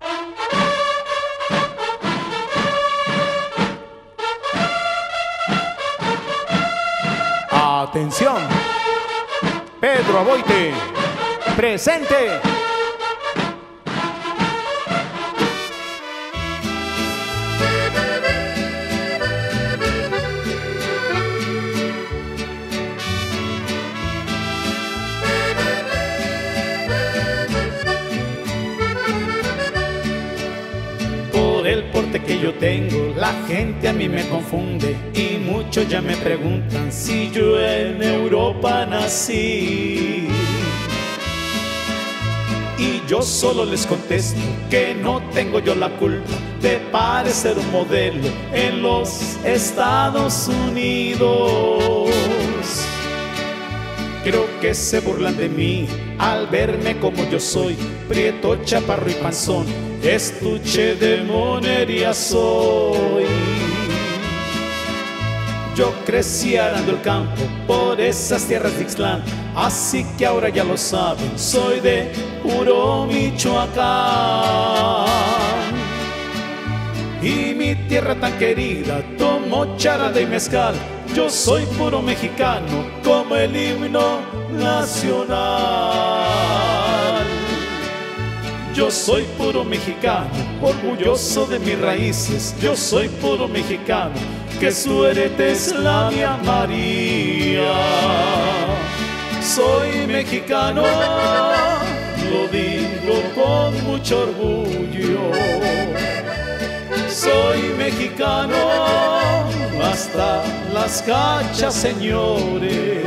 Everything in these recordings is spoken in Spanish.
Atención, Pedro Aboite, presente. Por el porte que yo tengo, la gente a mí me confunde y muchos ya me preguntan si yo en Europa nací. Y yo solo les contesto que no tengo yo la culpa de parecer un modelo en los Estados Unidos. Creo que se burlan de mí al verme como yo soy, prieto, chaparro y panzón, estuche de monería soy. Yo crecí arando el campo por esas tierras de Ixtlán, así que ahora ya lo saben, soy de puro Michoacán. Y mi tierra tan querida tomo charada y mezcal, yo soy puro mexicano como el himno nacional. Yo soy puro mexicano, orgulloso de mis raíces, yo soy puro mexicano, que suerte es la mía María. Soy mexicano, lo digo con mucho orgullo. Soy mexicano, hasta las cachas, señores.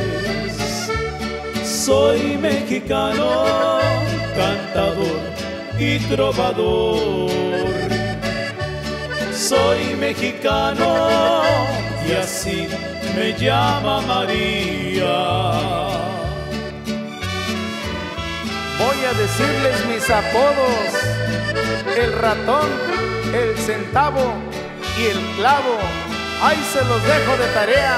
Soy mexicano, cantador y trovador. Soy mexicano y así me llama María. Voy a decirles mis apodos: el ratón, el centavo y el clavo. Ahí se los dejo de tarea.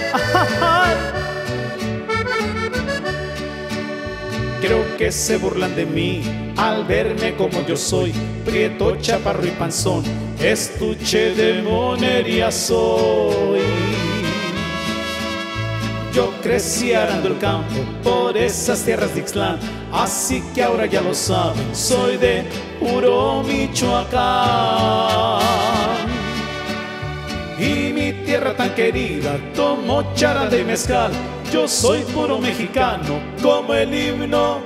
Creo que se burlan de mí al verme como yo soy, prieto, chaparro y panzón, estuche de monería soy. Yo crecí arando el campo por esas tierras de Ixtlán, así que ahora ya lo saben, soy de puro Michoacán. Y mi tierra tan querida tomo charada y mezcal, yo soy puro mexicano como el himno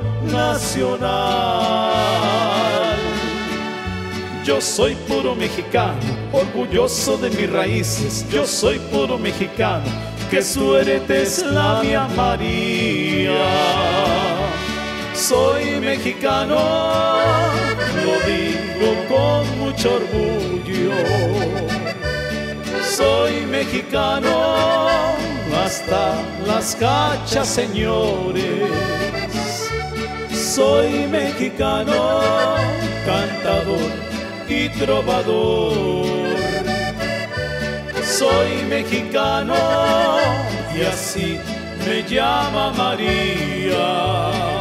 nacional. Yo soy puro mexicano, orgulloso de mis raíces, yo soy puro mexicano, que suerte es la mía María. Soy mexicano, lo digo con mucho orgullo. Soy mexicano, hasta las cachas, señores. Soy mexicano, cantador y trovador. Soy mexicano y así me llama María.